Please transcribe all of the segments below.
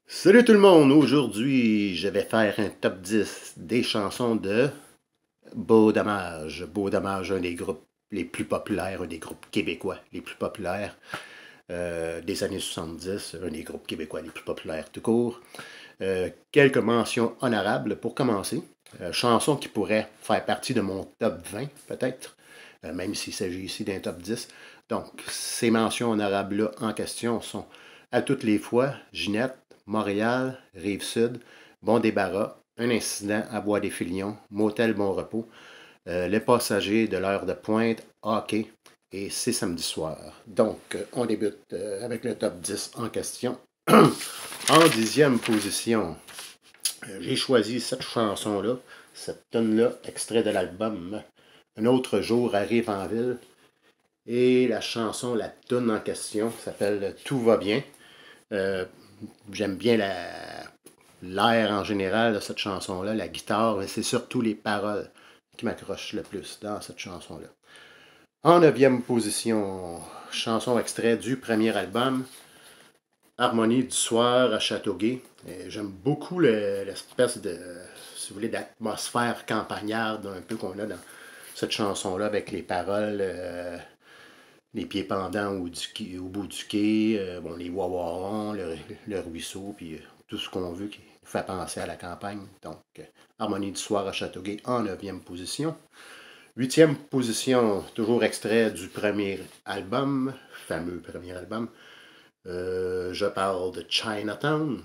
Salut tout le monde! Aujourd'hui, je vais faire un top 10 des chansons de Beau Dommage. Beau Dommage, un des groupes les plus populaires, un des groupes québécois les plus populaires des années 70, un des groupes québécois les plus populaires tout court. Quelques mentions honorables pour commencer. Chansons qui pourraient faire partie de mon top 20, peut-être, même s'il s'agit ici d'un top 10. Donc, ces mentions honorables-là en question sont À toutes les fois, Ginette, Montréal, Rive-Sud, Bon Débarras, Un incident à Bois-des-Filions, Motel Bon Repos, Les Passagers de l'heure de pointe, Hockey et C'est samedi soir. Donc, on débute avec le top 10 en question. En 10e position, j'ai choisi cette chanson-là, cette tune-là, extrait de l'album Un autre jour arrive en ville. Et la chanson, la tune en question s'appelle Tout va bien. J'aime bien l'air en général de cette chanson-là, la guitare, mais c'est surtout les paroles qui m'accrochent le plus dans cette chanson-là. En 9e position, chanson extrait du premier album, Harmonie du soir à Châteauguay. J'aime beaucoup l'espèce de, si vous voulez, d'atmosphère campagnarde un peu qu'on a dans cette chanson-là avec les paroles, les pieds pendants au bout du quai, bon, les wawarons, le ruisseau, puis tout ce qu'on veut qui fait penser à la campagne. Donc, Harmonie du soir à Châteauguay en 9e position. 8e position, toujours extrait du premier album, fameux premier album. Je parle de Chinatown.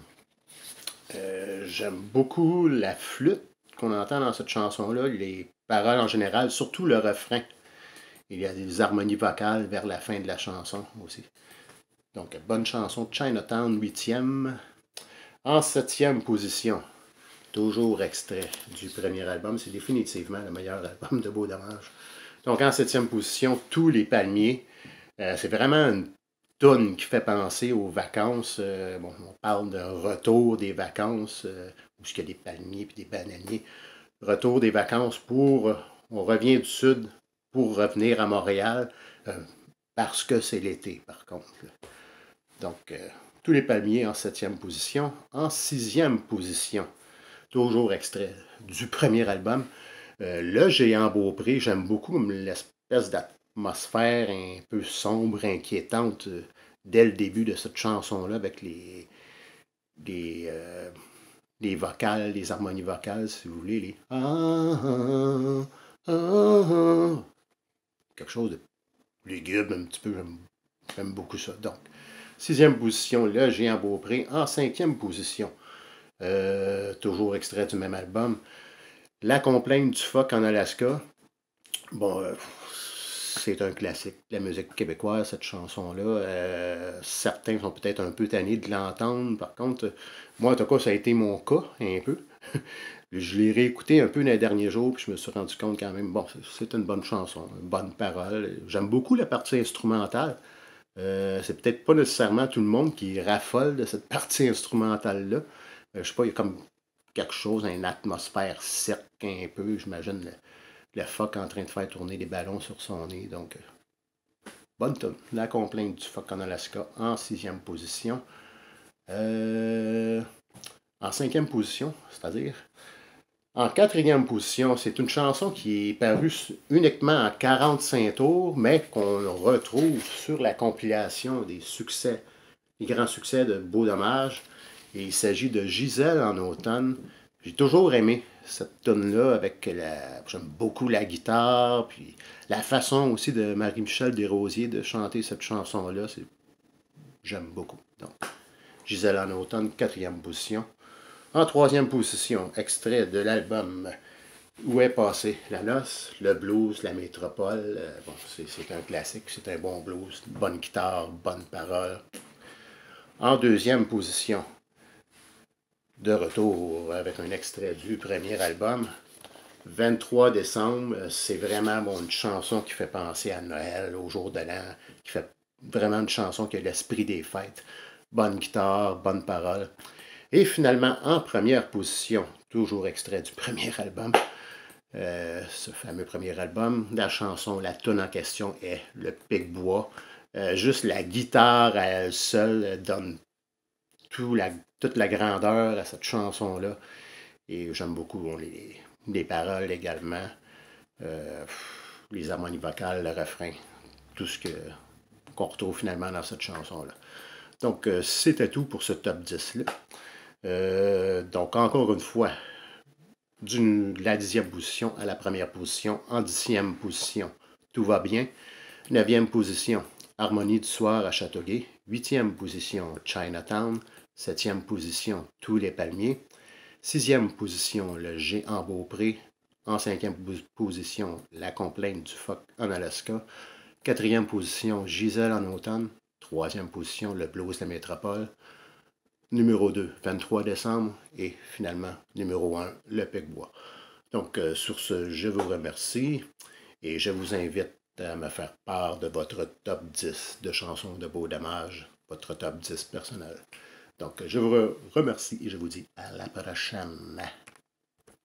J'aime beaucoup la flûte qu'on entend dans cette chanson-là, les paroles en général, surtout le refrain. Il y a des harmonies vocales vers la fin de la chanson aussi. Donc, bonne chanson, Chinatown, 8e. En 7e position, toujours extrait du premier album. C'est définitivement le meilleur album de Beau Dommage. Donc, en 7e position, Tous les palmiers. C'est vraiment une toune qui fait penser aux vacances. Bon, on parle d'un retour des vacances, où il y a des palmiers et des bananiers. Retour des vacances on revient du sud pour revenir à Montréal, parce que c'est l'été, par contre. Donc, Tous les palmiers en 7e position. En 6e position, toujours extrait du premier album, Le Géant Beaupré. J'aime beaucoup l'espèce d'atmosphère un peu sombre, inquiétante, dès le début de cette chanson-là, avec les vocales, les harmonies vocales, si vous voulez, les quelque chose de lugubre un petit peu, j'aime beaucoup ça. Donc, 6e position, Le Géant Beaupré. En 5e position, toujours extrait du même album, La complainte du phoque en Alaska. Bon, c'est un classique de la musique québécoise, cette chanson-là. Certains sont peut-être un peu tannés de l'entendre. Par contre, moi, en tout cas, ça a été mon cas, un peu. Je l'ai réécouté un peu dans les derniers jours, puis je me suis rendu compte quand même, bon, c'est une bonne chanson, une bonne parole. J'aime beaucoup la partie instrumentale. C'est peut-être pas nécessairement tout le monde qui raffole de cette partie instrumentale-là. Je sais pas, il y a comme quelque chose, une atmosphère cirque un peu, j'imagine le phoque en train de faire tourner des ballons sur son nez. Donc, bonne tune. La complainte du phoque en Alaska en 6e position. En 5e position, c'est-à-dire. En 4e position, c'est une chanson qui est parue uniquement en 45 tours, mais qu'on retrouve sur la compilation des succès, les grands succès de Beau Dommage. Et il s'agit de Gisèle en automne. J'ai toujours aimé cette tune-là j'aime beaucoup la guitare, puis la façon aussi de Marie-Michel Desrosiers de chanter cette chanson-là, j'aime beaucoup. Donc, Gisèle en automne, 4e position. En 3e position, extrait de l'album Où est passée la noce, le blues, la métropole. Bon, c'est un classique, c'est un bon blues, bonne guitare, bonne parole. En 2e position, de retour avec un extrait du premier album, 23 décembre, c'est vraiment une chanson qui fait penser à Noël, au jour de l'an, qui fait vraiment une chanson qui a l'esprit des fêtes. Bonne guitare, bonne parole. Et finalement, en première position, toujours extrait du premier album, ce fameux premier album, la chanson, la toune en question est Le Pic-Bois. Juste la guitare à elle seule donne toute la grandeur à cette chanson-là. Et j'aime beaucoup les paroles également, les harmonies vocales, le refrain, tout ce qu'on retrouve finalement dans cette chanson-là. Donc, c'était tout pour ce top 10-là. Donc, encore une fois, de la 10e position à la première position, en 10e position, Tout va bien. 9e position, Harmonie du soir à Châteauguay. 8e position, Chinatown. 7e position, Tous les palmiers. 6e position, Le G en Beaupré. En 5e position, La complainte du phoque en Alaska. 4e position, Gisèle en automne. 3e position, Le blues de la métropole. Numéro 2, 23 décembre. Et finalement, numéro 1, Le Pic-Bois. Donc, sur ce, je vous remercie et je vous invite à me faire part de votre top 10 de chansons de Beau Dommage, votre top 10 personnel. Donc, je vous remercie et je vous dis à la prochaine.